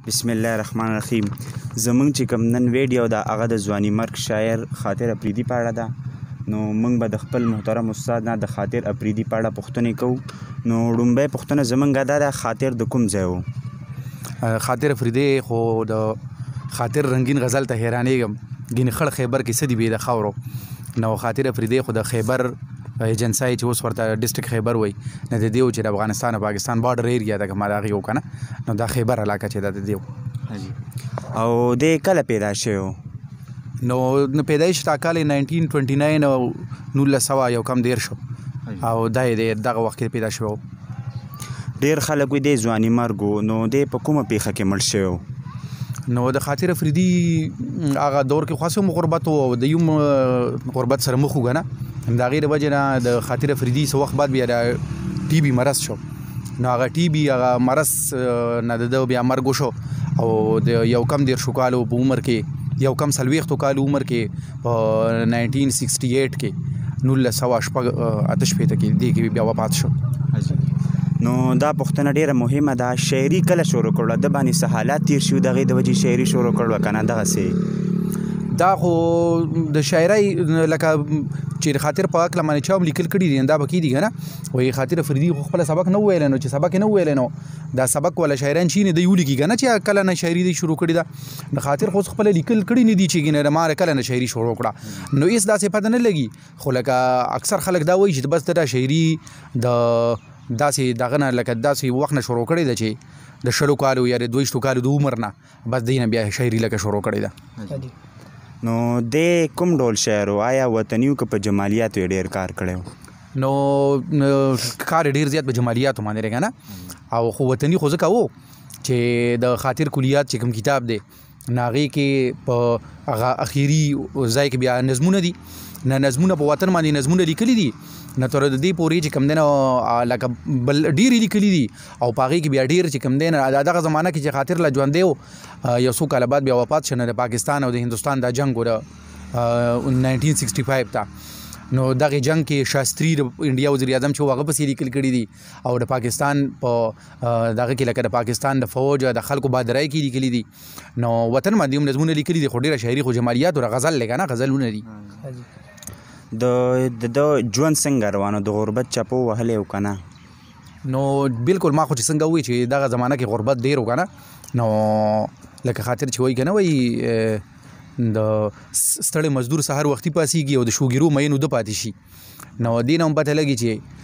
بسم الله الرحمن الرحیم. زمونږ چې کوم نن ویډیو ده هغه د ځواني مرګ شاعر خاطر اپریدي په اړه ده. نو موږ به د خپل محترم استاد نه د خاطر اپریدي په اړه پوښتنې کوو. نو لومړی پوښتنه زمونږ دا ده خاطر د کوم ځای و؟ خاطر اپریدي خو د خاطر رنگین غزل ته حیرانېږم. ګینې خړ خیبر کې څه دي بې د خاورو. نو خاطر اپریدي خو د خیبر ایجنسۍ چې اوس ورته ډسټرک خیبر وایي نه د دیو چې د افغانستان او پاکستان بارډر ایریا ده که ما د هغې و که نه نو دا خیبر علاقه چې ده د دیو. او دی کله پیدا شوی و؟ نو پیدایش تا کال 1929 او 1900 یو کم دیر شو او دا یې دغه وخت کې پیدا شوی و. ډېر خلک وایي دی ځواني مرګ و. نو دی په کومه پیښه کې مړ شوی و؟ نو د خاطر اپریدي هغه دور کې خاص هم غربت و او د یوم غربت سره مخ و که نه د هغې د وجې نه د خاطر اپریدي څه وخت بعد بیا د ټي بي مرض شو. نو هغه ټي بي هغه مرض نه د ده بیا مرګ وشو او د یو کم دیرشو کالو په عمر کې یو کم څلوېښتو کالو عمر کې په 1968 کې 1988 کې دې کې بیا وفات شو. نو دا پوښتنه ډیره مهمه ده. شاعري کله شروع کړله؟ د باندې څه حالات تیر شوي د هغې د وجې شاعري شروع کړله که نه دغسې؟ دا خو د شاعرۍ لکه چې خاطر په هکله باندې چا هم لیکل کړي دي دا به کې دي که نه وایي خاطر اپریدي خو خپله سبق نه وویلی نو چې سبق یې نه وویلی نو دا سبق والا شاعران چې دی ولیکي که نه چې کله نه شاعري دی شروع کړې ده. نو خاطر خو خپله لیکل کړي نه دي چې ګینه ما کله نه شاعري شروع کړه نو هېڅ داسې پته نه لګي. خو لکه اکثر خلک دا وایي چې بس دا شاعري د داسې دغه نه لکه داسې وخت نه شروع کړې ده چې د 20 کالو یا د 22 کالو د عمر نه بس دی نه بیا شاعري لکه شروع کړې ده. نو دی کوم ډول شاعر و؟ آیا وطني و که په جمالیاتو یې ډېر کار کړی و؟ نو کار یې ډېر زیات په جمالیاتو باندې دی که نه او خو وطني خو ځکه و چې د خاطر کلیات چې کوم کتاب دی نو هغې کې په هغه اخري ځای کې بیا نظمونه دي. نه نظمونه په وطن باندې نظمونه لیکلي دي نه تر د دې پورې چې کوم دی نو لکه بل ډېرې لیکلي دي او په هغې کې بیا ډېر چې کوم دی نه دغه زمانه کې چې خاطر لا ژوندی و یو څو کاله بعد بیا وفات شو نو د پاکستان او د هندوستان دا جنګ و د 1965 ته نو دغې جنګ کې شاستري د انډیا وزیر اعظم چې هغه پسې لیکل کړي دي او د پاکستان په دغه کې لکه د پاکستان د فوج د خلکو بادرای کې لیکلي دي. نو وطن باندې هم نظمونه لیکلي دي خو ډېره شاعري خو جمالیات او غزل دی که نه غزلونه دي. د ژوند څنګه روانو؟ د غربت چپو وهلی و که نه؟ نو بالکل ما خو چې څنګه وایي چې دغه زمانه کې غربت ډېر و که نه نو لکه خاطر چې وایي که نه وایي د ستړی مزدور سهار وختي پاسېږي او د شوګیرو مینو ده پاتې شي. نو دې نه هم پته لګي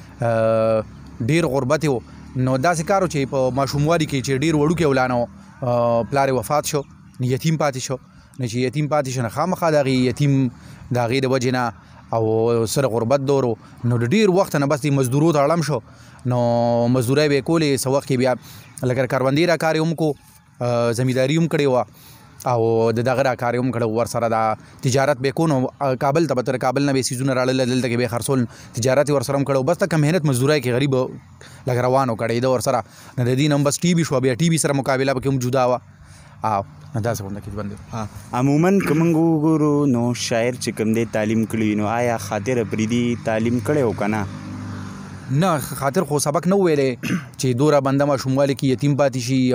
چې ډېر غربت و. نو داسې کار و چې په ماشوموالي کې چې ډېر وړوکی ولانه و پلار یې وفات شو یتیم پاتې شو. نو چې یتیم پاتې شو نو خامخا د هغې یتیم د هغې د وجې نه او سره غربت دور نو د ډېر وخت نه بس د مزدورو ته اړم شو. نو مزدورۍ به یې کولې څه وخت کې بیا لکه کروندې را کار یې هم کو زمینداري هم کړې وه او د دغه را کار یې هم کړی ورسره د تجارت به یې کو نو کابل ته به تر کابل نه به یې څیزونه راړل دلته کې به یې خرڅول تجارت یې ورسره هم کړی بس تکه محنت مزدورۍ کې غریب لکه روان و کړی ده ورسره نو د دې نه هم بس ټي بي شوه بیا ټي بي سره مقابله پکې هم جدا وه او داسې غونډه کې ژوند دی. عموما که موږ وګورو نو شاعر چې کوم دی تعلیم کړي نو آیا خاطر اپریدي تعلیم کړی و که نه؟ نه خاطر خو سبق نه ویلی چې دوره بنده ماشوموالي کې یتیم پاتې شي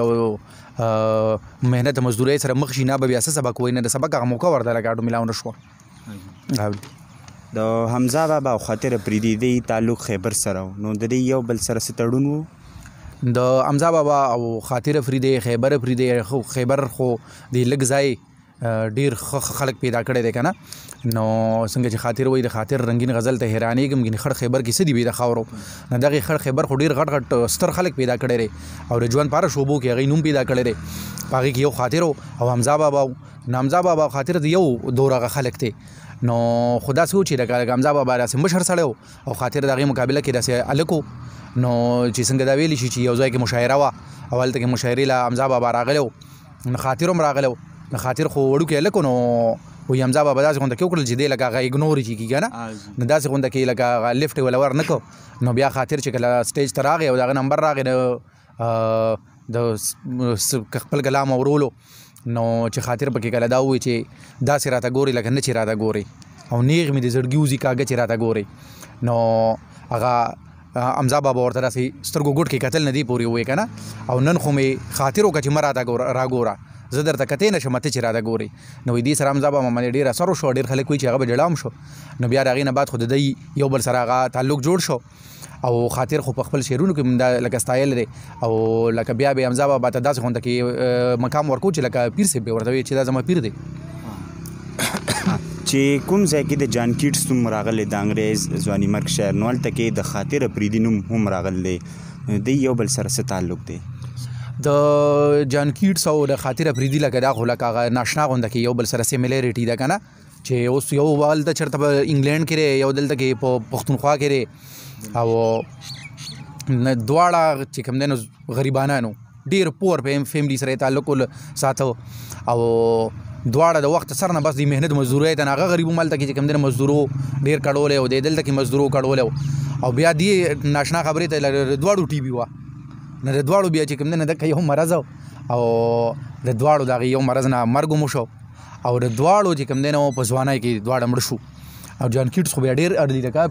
او محنت مزدورۍ سره مخ شي نه به بیا څه سبق وایي نه د سبق هغه موقع ورته لکه اډو میلاو نه شوه. د حمزه بابا او خاطر اپریدي دی تعلق خیبر سره و نو د دې یو بل سره څه تړون و؟ د حمزه بابا او خاطر اپریدي خیبر اپریدي خو خیبر خو د لږ ځای ډېر خلک پیدا کړی دی که نه نو څنګه چې خاطر وایي د خاطر رنګین غزل ته حیرانېږم ګینې خړ خیبر کې څه دي بې د خاورو نو دغې خړ خیبر خو ډېر غټ غټ ستر خلک پیدا کړی دی او د ژوند په هره شعبو کې هغې نوم پیدا کړی دی په هغې کې یو خاطر او حمزه بابا نو حمزه بابا او خاطر د یو دور هغه خلک دی نو خو داسې و چې لکه حمزه بابا داسې مشر سړی او خاطر د هغې مقابله کې داسې هلک نو چې څنګه دا ویلی شي چې یو ځای کې مشاعره وه او هلته کې مشاعرې له حمزه بابا راغلی و نو خاطر هم راغلی و نو خاطر خو وړوکی هلک و نو وایي حمزه بابا داسې غونډه کې وکړل چې دی لکه هغه اګنور یې چې کېږي که نه نو داسې غونډه کې لکه هغه لفټ یې وله ور نه کړ نو بیا خاطر چې کله سټیج ته راغی او د هغه نمبر راغی د خپل کلام اورولو نو چې خاطر پکې کله دا ووایي چې داسې راته ګوري لکه نه چې راته ګوري او نیغ مې د زړګي وځي کاږه چې راته ګوري نو هغه امزا بابا ورته داسې سترګو ګوټ کې کتل نه دی پورې وې که نه او نن خو مې خاطر وکړه چې مه راته راګوره زه درته کتې نه شم ته چې راته ګورې نو دې سره امزا بابا باندې ډېر اثر وشو ډېر خلک وایي چې هغه به ډړام شو نو بیا د هغې نه بعد خو د دوی یو بل سره هغه تعلق جوړ شو او خاطر خو په خپل شعرونو کې دا لکه ستایل دی او لکه بیا به امزا بابا ته داسې غونډه کې مقام ورکو چې لکه پیر صاحب به ورته وایي چې دا زما پیر دی چې کوم ځای کې د جان کیټس نوم راغلی د انګریز ځواني مرګ شاعر نو هلته کې د خاطر افریدي نوم هم راغلی دی د یو بل سره څه تعلق دی د جان کیټس او د خاطر افریدي لکه دا خو لکه هغه ناشنا غونډه کې یو بل سره سیمیلیریټي ده که نه چې اوس یو هلته چېرته په انګلینډ کې دی یو دلته کې په پښتونخوا کې دی او دواړه چې کوم دی نو غریبانانو ډېر پور فیملي سره یې تعلق ساته او دواړه د وخت سره نه بس د محنت مزدورۍ ته هغه غریب هم هلته کې چې کوم دی نو مزدورو ډېر کړولی او دی دلته کې مزدورو کړولی او بیا دې ناشنا خبرې ته دواړو ټي بي وه نه د دواړو بیا چې کوم دی نه دکه یو مرض او د دواړو د هغې یو مرض نه مرګ هم وشو او د دواړو چې کوم دی نو په ځوانۍ کې دواړه مړه شو او جان کیټس خو بیا ډېر ارلی لکه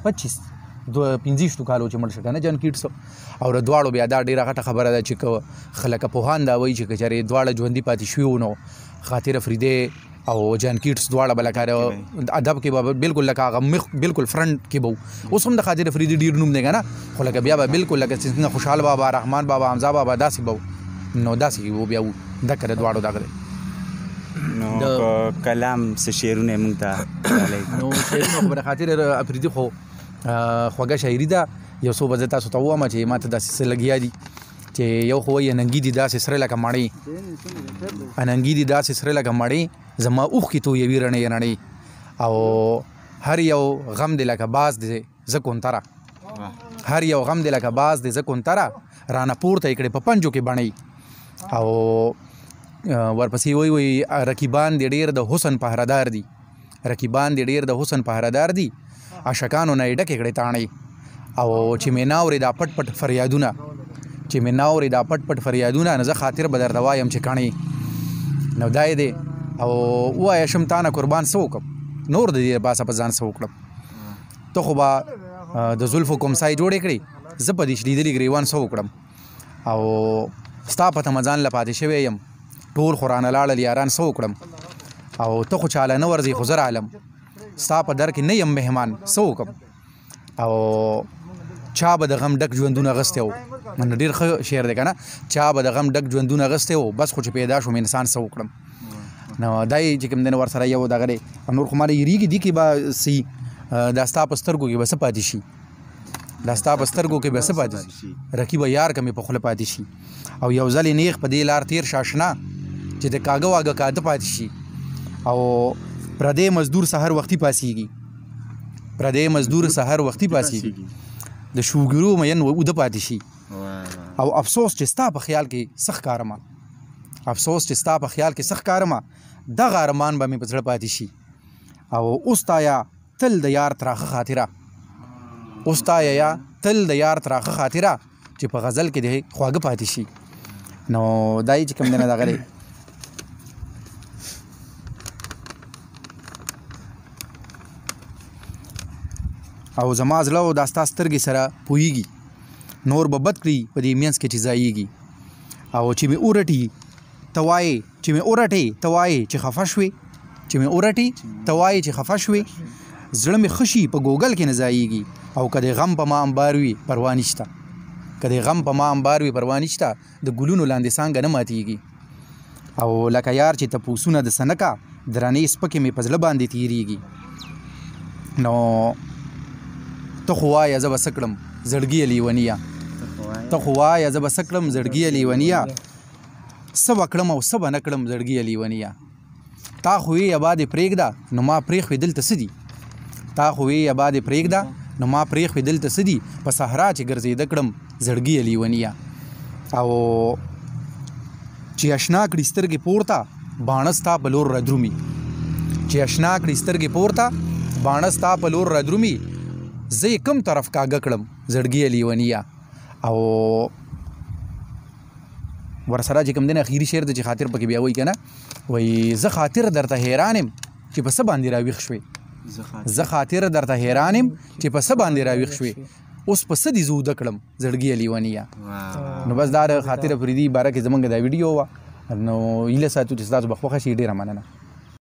25 کالو چې مړ شو که نه جان کیټس او د دواړو بیا دا ډېره غټه خبره ده چې خلک پوهان دا وایي چې که چېرې دواړه ژوندي پاتې شوي وو نو خاطر افریدی او جان کیټس دواړه به لکه ادب کې به بالکل لکه هغه مخ بالکل فرنټ کې به اوس هم د خاطر افریدي ډېر نوم دی که نه خو لکه بیا به بالکل لکه څنګه خوشحال بابا رحمان بابا حمزه بابا داسې به نو داسې به بیا وو دکه د دواړو دغه دی نو کلام څه شعرونه یې موږ ته نو شعرونه خو د خاطر افریدي خو خوږه شاعري ده یو څو به زه تاسو ته ووایم چې ما ته داسې څه لګیا دي چې یو خو وایي اننګي دي داسې سره لکه مړۍ اننګي دي داسې سره لکه مړۍ زما اوښکې تویوي رڼې رڼې او هر یو غم دی لکه باز دی زه کونتره هر یو غم دی لکه باز دی زه کونتره رانه پورته یې کړې په پنجو کې بڼۍ او ورپسې وایي رقیبان دی ډېر د حسن پهردار دي رقیبان دی ډېر د حسن پهردار دي عاشقانو نه یې ډکې کړې تاڼۍ او چې مې ناورې دا پټ پټ فریادونه چې مې ناورې دا پټ پټ فریادونه نه زه خاطر به درته وایم چې کڼې نو دا یې دی او ووایه شم تا نه قربان څه وکړم نور د دې پاسه په ځان څه وکړم ته خو به د زلفو کوم سای جوړې کړې زه په دې شلیدلي ګریوان څه وکړم او ستا په تمه ځان له پاتې شوی یم ټول خو رانه لاړل یاران څه وکړم او ته خو چاله نه ورځې خو زر عالم ستا په در کې نه یم مهمان څه وکړم او چا به د غم ډک ژوندونه اغوستی و نو ډېر ښه شعر دی که نه چا به د غم ډک ژوندونه اغوستی و بس خو چې پیدا شوم انسان څه وکړم نو دا یې چې کوم دی نو ورسره یو دغه دی نور خو ماله یېرېږي دي کې به سي دا ستا په سترګو کې به څه پاتې شي دا ستا په سترګو کې به څه پاتې شي رقیبه یار که مې په خوله پاتې شي او یو ځل یې نیغ په دې لار تېر شاشنا چې د کاږه واږه کاده پاتې شي او پردی مزدور سحر وختي پاسیږي پردی مزدور سحر وختي پاسیږي د شوګرو مین وده پاتې شي او افسوس چې ستا په خیال کې سخت کارمه افسوس چې ستا په خیال کې سخت کارمه دغه ارمان به مې په زړه پاتې شي او اوس تایا تل د یار تراخه خاطره اوس تایا تل د یار تراخه خاطره چې په غزل کې د خواږه پاتې شي نو دا یې چې کوم دی نه دغه دی او زما زړه او دا ستا سترګې سره پوهېږي نور به بد کړي په دې منځ کې چې ځایېږي او چې مې ورټي ته وایې چې مې ورټې ته وایې چې خفه شوې چې مې ورټي ته وایې چې خفه شوې زړه مې ښه شي په ګوګل کې نه ځایېږي او که د غم په ما انبار وي پروا نشته که د غم په ما انبار وي پروا نشته د ګلونو لاندې څانګه نه ماتېږي او لکه یار چې تپوسونه د سنکه درنې سپکې مې په زړه باندې تېرېږي نو ته خو وایه زه به څه کړم زړګیه لیونیه ته خو وایه زه به څه کړم زړګیه لیونیه څه به کړم او څه به نه کړم زړګیه لیونیه تا خو یې ابا دې پرېږده نو ما پرېښوې دلته څه دي تا خو یې ابا دې پرېږده نو ما پرېښوې دلته څه دي په صحرا چې ګرځېده کړم زړګیه لیونیه او چې اشنا کړي سترګې پورته باڼه ستا په لور رادرومي چې اشنا کړي سترګې پورته باڼه ستا په لور رادرومي زه یې کوم طرف کاږه کړم زړګیه لیونیه او ورسره چې کوم دی نه اخري شعر دی چې خاطر پکې بیا وایي که نه وایي زه خاطر درته حیران یم چې په څه باندې راویښ شوې زه خاطر درته حیران یم چې په څه باندې راویښ شوې اوس په څه دي زه وده کړم زړګي لیونیه نو بس دا د خاطر افریدي باره کې زمونږ دا ویډیو وه نو هیله ساتو چې ستاسو به خوښه شي ډېره مننه